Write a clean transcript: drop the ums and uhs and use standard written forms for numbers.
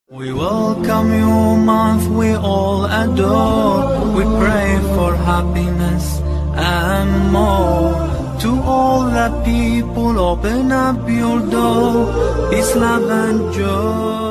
We welcome you, month we all adore. We pray for happiness and more. To all the people, open up your door, peace, love and joy.